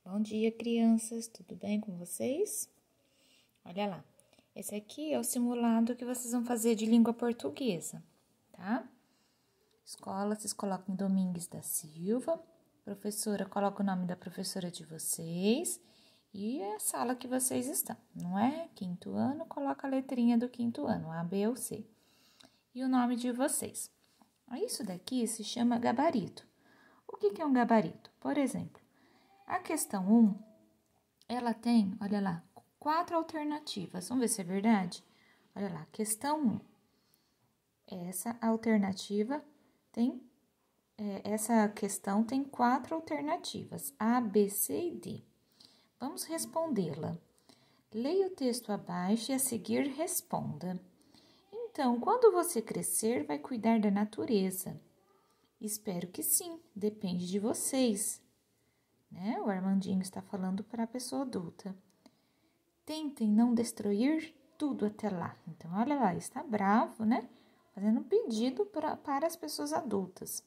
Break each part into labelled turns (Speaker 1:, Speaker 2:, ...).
Speaker 1: Bom dia, crianças, tudo bem com vocês? Olha lá, esse aqui é o simulado que vocês vão fazer de língua portuguesa, tá? Escola, vocês colocam Domingues da Silva, professora, coloca o nome da professora de vocês e a sala que vocês estão, não é? Quinto ano, coloca a letrinha do quinto ano, A, B ou C, e o nome de vocês. Isso daqui se chama gabarito. O que é um gabarito? Por exemplo, a questão 1, ela tem, olha lá, 4 alternativas. Vamos ver se é verdade? Olha lá, questão 1. Essa alternativa tem, essa questão tem 4 alternativas, A, B, C e D. Vamos respondê-la. Leia o texto abaixo e a seguir responda. Então, quando você crescer, vai cuidar da natureza? Espero que sim, depende de vocês. Né? O Armandinho está falando para a pessoa adulta. Tentem não destruir tudo até lá. Então, olha lá, está bravo, né? Fazendo um pedido para as pessoas adultas.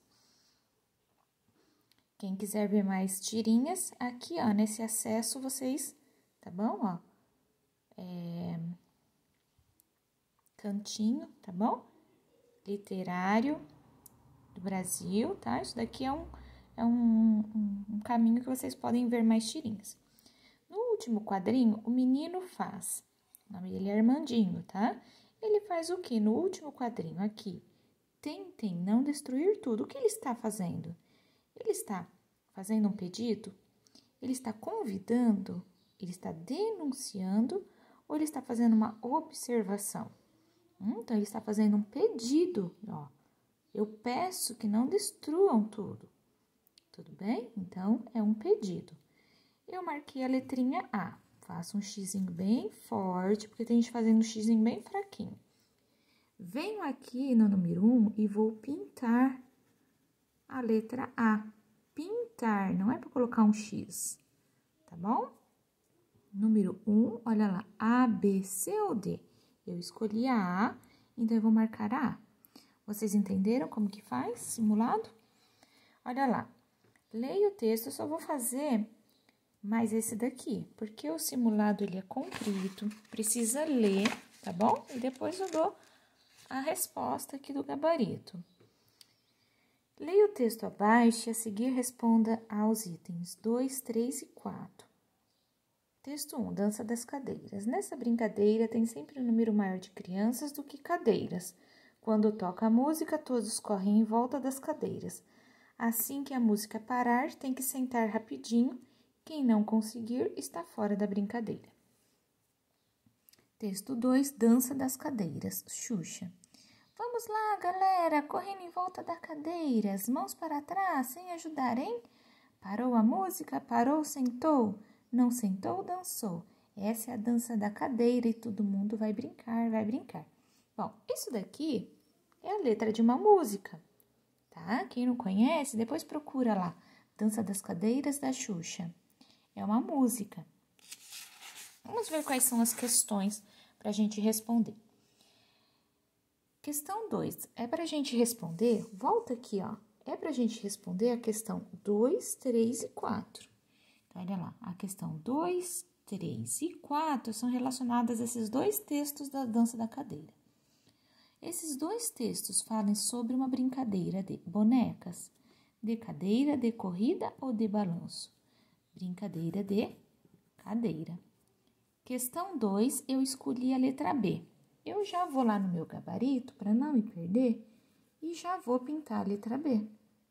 Speaker 1: Quem quiser ver mais tirinhas, aqui, ó, nesse acesso vocês, tá bom? Ó, Cantinho, tá bom? Literário do Brasil, tá? Isso daqui é um caminho que vocês podem ver mais tirinhas. No último quadrinho, o menino faz, o nome dele é Armandinho, tá? Ele faz o que no último quadrinho aqui? Tentem não destruir tudo. O que ele está fazendo? Ele está fazendo um pedido? Ele está convidando? Ele está denunciando? Ou ele está fazendo uma observação? Então, ele está fazendo um pedido, ó. Eu peço que não destruam tudo. Tudo bem? Então, é um pedido. Eu marquei a letrinha A. Faço um xizinho bem forte, porque tem gente fazendo um xizinho bem fraquinho. Venho aqui no número 1 e vou pintar a letra A. Pintar, não é para colocar um X, tá bom? Número 1, olha lá, A, B, C ou D? Eu escolhi a A, então eu vou marcar a A. Vocês entenderam como que faz simulado? Olha lá, leia o texto, eu só vou fazer mais esse daqui, porque o simulado ele é comprido, precisa ler, tá bom? E depois eu dou a resposta aqui do gabarito. Leia o texto abaixo e a seguir responda aos itens 2, 3 e 4. Texto 1, dança das cadeiras. Nessa brincadeira tem sempre um número maior de crianças do que cadeiras. Quando toca a música, todos correm em volta das cadeiras. Assim que a música parar, tem que sentar rapidinho. Quem não conseguir está fora da brincadeira. Texto 2, dança das cadeiras. Xuxa. Vamos lá, galera, correndo em volta das cadeiras, mãos para trás, sem ajudar, hein? Parou a música, parou, sentou. Não sentou, dançou. Essa é a dança da cadeira e todo mundo vai brincar, vai brincar. Bom, isso daqui é a letra de uma música, tá? Quem não conhece, depois procura lá. Dança das Cadeiras da Xuxa. É uma música. Vamos ver quais são as questões para a gente responder. Questão 2. É para a gente responder, volta aqui, ó. É para a gente responder a questão 2, 3 e 4. Então, olha lá, a questão 2, 3 e 4 são relacionadas a esses dois textos da dança da cadeira. Esses dois textos falam sobre uma brincadeira de bonecas, de cadeira, de corrida ou de balanço? Brincadeira de cadeira. Questão 2, eu escolhi a letra B. Eu já vou lá no meu gabarito, para não me perder, e já vou pintar a letra B.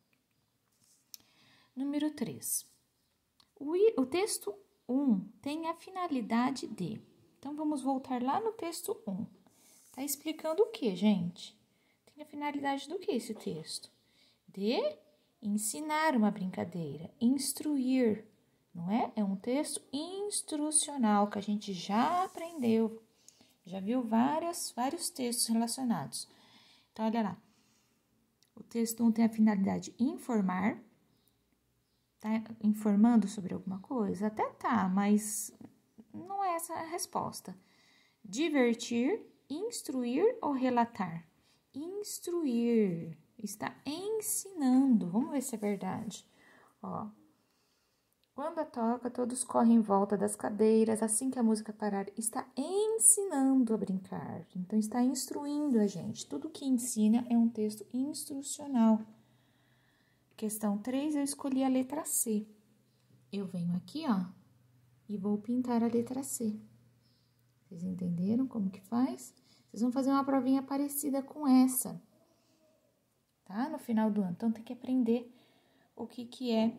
Speaker 1: Número 3. O texto 1 tem a finalidade de. Então, vamos voltar lá no texto 1. Tá explicando o que, gente? Tem a finalidade do que esse texto? De ensinar uma brincadeira, instruir, não é? É um texto instrucional que a gente já aprendeu, já viu vários textos relacionados. Então, olha lá. O texto 1 tem a finalidade de informar. Tá informando sobre alguma coisa? Até tá, mas não é essa a resposta. Divertir, instruir ou relatar? Instruir. Está ensinando. Vamos ver se é verdade. Ó. Quando a toca, todos correm em volta das cadeiras. Assim que a música parar, está ensinando a brincar. Então, está instruindo a gente. Tudo que ensina é um texto instrucional. Questão 3, eu escolhi a letra C. Eu venho aqui, ó, e vou pintar a letra C. Vocês entenderam como que faz? Vocês vão fazer uma provinha parecida com essa, tá? No final do ano. Então, tem que aprender o que é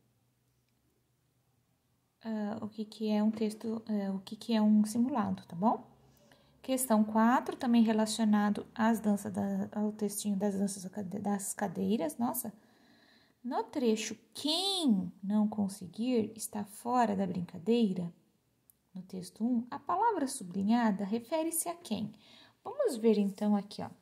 Speaker 1: um texto, o que é um simulado, tá bom? Questão 4, também relacionado às danças, ao textinho das danças das cadeiras. Nossa! No trecho, quem não conseguir está fora da brincadeira. No texto 1, a palavra sublinhada refere-se a quem? Vamos ver então aqui, ó.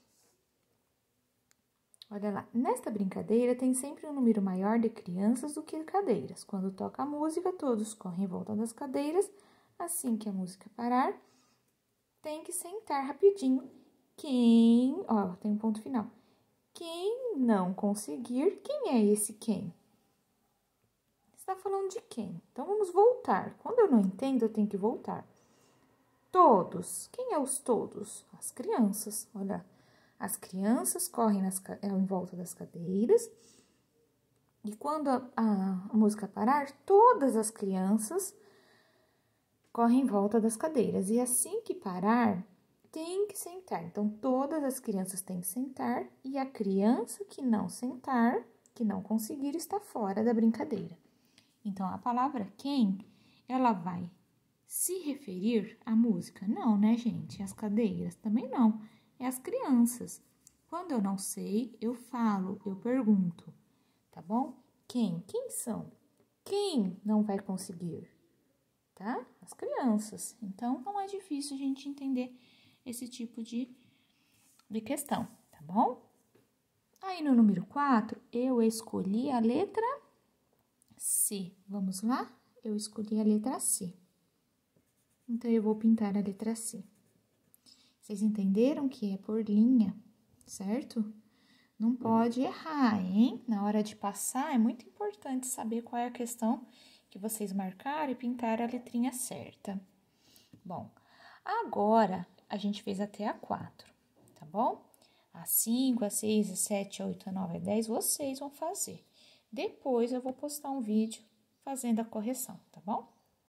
Speaker 1: Olha lá, nesta brincadeira tem sempre um número maior de crianças do que cadeiras. Quando toca a música, todos correm em volta das cadeiras. Assim que a música parar, tem que sentar rapidinho. Ó, tem um ponto final. Quem não conseguir, quem é esse quem? Está falando de quem? Então, vamos voltar. Quando eu não entendo, eu tenho que voltar. Todos. Quem é os todos? As crianças. Olha, as crianças correm em volta das cadeiras. E quando a música parar, todas as crianças correm em volta das cadeiras. E assim que parar, tem que sentar. Então, todas as crianças têm que sentar. E a criança que não sentar, que não conseguir, está fora da brincadeira. Então, a palavra quem, ela vai se referir à música? Não, né, gente? As cadeiras também não. É as crianças. Quando eu não sei, eu falo, eu pergunto, tá bom? Quem? Quem são? Quem não vai conseguir? Tá? As crianças. Então, não é difícil a gente entender esse tipo de questão, tá bom? Aí, no número 4, eu escolhi a letra C. Vamos lá? Eu escolhi a letra C. Então, eu vou pintar a letra C. Vocês entenderam que é por linha, certo? Não pode errar, hein? Na hora de passar, é muito importante saber qual é a questão que vocês marcaram e pintar a letrinha certa. Bom, agora a gente fez até a 4, tá bom? A 5, a 6, a 7, a 8, a 9, a 10, vocês vão fazer. Depois eu vou postar um vídeo fazendo a correção, tá bom?